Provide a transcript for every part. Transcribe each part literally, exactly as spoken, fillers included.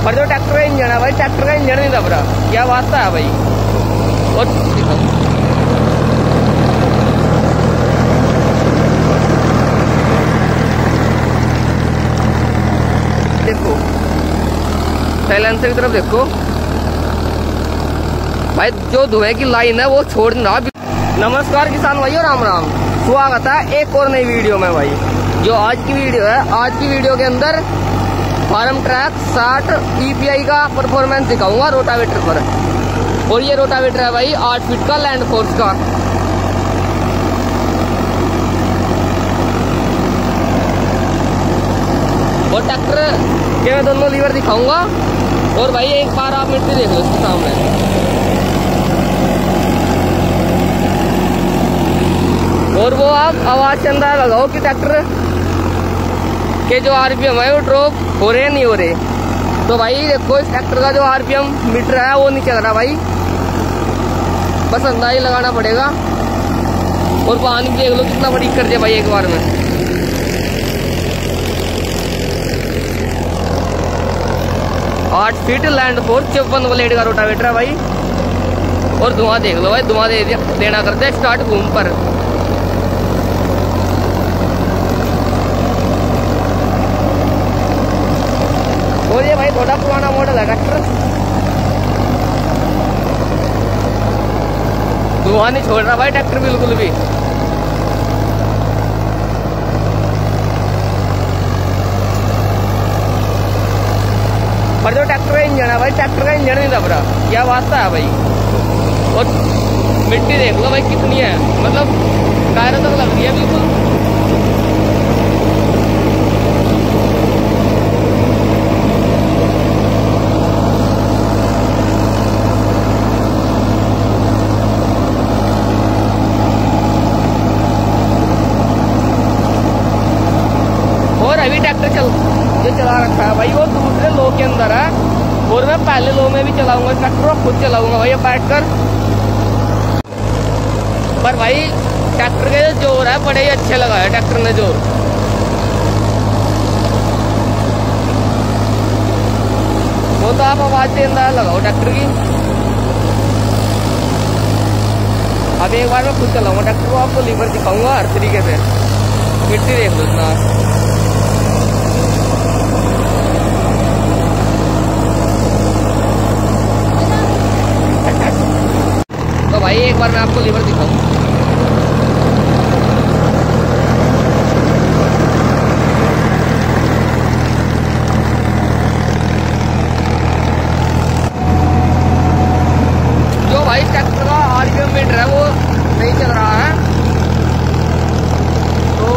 पर जो ट्रैक्टर का इंजन है भाई, ट्रैक्टर का इंजन नहीं दब रहा, क्या वास्ता है भाई। और देखो साइलेंसर की तरफ देखो भाई, जो धुएं की लाइन है वो छोड़ ना। नमस्कार किसान भाइयों, राम राम, स्वागत है एक और नई वीडियो में भाई। जो आज की वीडियो है, आज की वीडियो के अंदर फार्म ट्रैक साठ ई पी आई का परफॉर्मेंस दिखाऊंगा रोटावेटर पर। और ये रोटावेटर है भाई आठ फीट का लैंड फोर्स का। और ट्रैक्टर के मैं दोनों लीवर दिखाऊंगा। और भाई एक बार आप मिट्टी देख लो इसके सामने। और वो आप आवाज से अंदाजा लगाओ कि ट्रैक्टर के जो आरपीएम है वो ड्रॉप हो रहे नहीं हो रहे। तो भाई देखो इस ट्रैक्टर का जो आरपीएम मीटर है वो नहीं चल रहा भाई, बस अंदाजा लगाना पड़ेगा। और पानी देख लो कितना बड़ी कर दिया भाई एक बार में। आठ फीट लैंड फोर्स चौवन ब्लेड का रोटावेटर है भाई। और धुआं देख लो भाई, धुआं दे देना करते हैं स्टार्ट घूम पर। और ये भाई थोड़ा पुराना मॉडल है ट्रैक्टर, धुआं नहीं छोड़ रहा भाई ट्रैक्टर बिल्कुल भी। पर जो ट्रैक्टर का इंजन है भाई, ट्रैक्टर का इंजन नहीं दब रहा, क्या वास्ता है भाई। और मिट्टी देख लो भाई कितनी है, मतलब टायरों तक लग रही है बिल्कुल। ट्रैक्टर चल जो चला रखा है भाई वो दूसरे लो के अंदर है। और मैं पहले लो में भी चलाऊंगा ट्रैक्टर, और खुद चलाऊंगा भाई बैठकर। पर भाई ट्रैक्टर के जो जोर है बड़े ही अच्छे लगा है ट्रैक्टर ने जोर। वो तो आप आवाज से अंदाजा लगाओ ट्रैक्टर की। अब एक बार मैं खुद चलाऊंगा ट्रैक्टर को, आपको लीवर दिखाऊंगा हर तरीके से। मिट्टी देख लो इतना। तो भाई एक बार मैं आपको लीवर दिखाऊं। जो भाई ट्रैक्टर का आरपीएम मीटर है वो नहीं चल रहा है। तो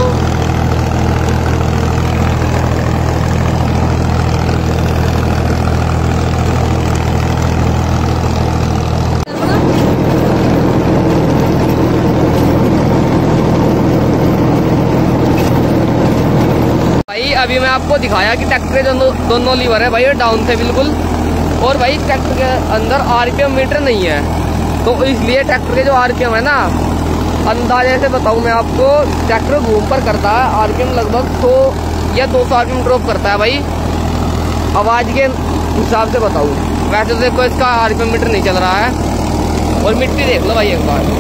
अभी मैं आपको दिखाया कि ट्रैक्टर के दोनों दोनों लीवर है भाई ये डाउन थे बिल्कुल। और भाई ट्रैक्टर के अंदर आरपीएम मीटर नहीं है, तो इसलिए ट्रैक्टर के जो आरपीएम है ना, अंदाजे से बताऊं मैं आपको, ट्रैक्टर घूम पर करता है आरपीएम लगभग सौ या दो सौ आरपीएम ड्रॉप करता है भाई, आवाज के हिसाब से बताऊं। वैसे तो देखो इसका आरपीएम मीटर नहीं चल रहा है। और मिट्टी देख लो भाई एक बार।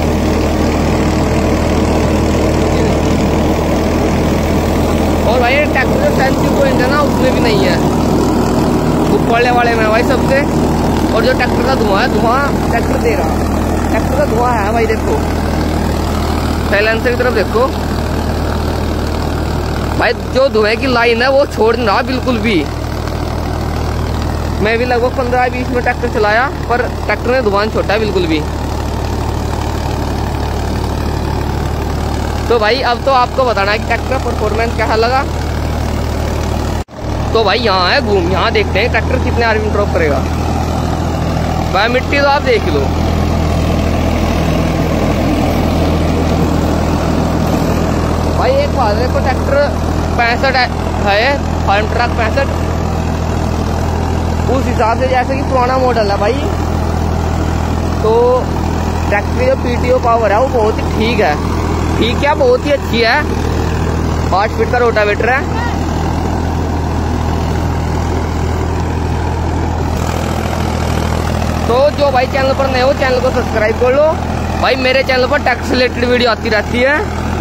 और भाई ट्रैक्टर जो सेंसिटिव पॉइंट है ना उसमें भी नहीं है, ऊपरले वाले में भाई सबसे। और जो ट्रैक्टर का धुआं है, धुआं ट्रैक्टर दे रहा है, ट्रैक्टर का धुआं है भाई। देखो साइलेंसर की तरफ देखो भाई, जो धुएं की लाइन है वो छोड़ नहीं रहा बिल्कुल भी। मैं भी लगभग पंद्रह बीस में ट्रैक्टर चलाया, पर ट्रैक्टर ने धुआं छोड़ा है बिल्कुल भी। तो भाई अब तो आपको बताना है कि ट्रैक्टर का परफॉर्मेंस कैसा लगा। तो भाई यहाँ है घूम, यहाँ देखते हैं ट्रैक्टर कितने आरपीएम ड्रॉप करेगा। भाई मिट्टी तो आप देख लो। भाई एक बात देखो, ट्रैक्टर पैंसठ है, फार्म ट्रैक पैंसठ, उस हिसाब से जैसे कि पुराना मॉडल है भाई। तो ट्रैक्टर की जो पीटीओ पावर है वो बहुत ही ठीक है, ठीक है बहुत ही अच्छी है। आठ फीट का रोटावेटर है। जो भाई चैनल पर नए हो चैनल को सब्सक्राइब कर लो भाई। मेरे चैनल पर टैक्स रिलेटेड वीडियो आती रहती है।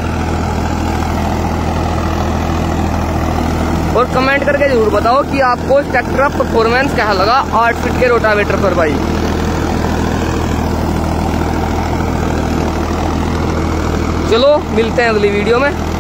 और कमेंट करके जरूर बताओ कि आपको इस ट्रैक्टर का परफॉर्मेंस कैसा लगा आठ फीट के रोटावेटर पर भाई। चलो मिलते हैं अगली वीडियो में।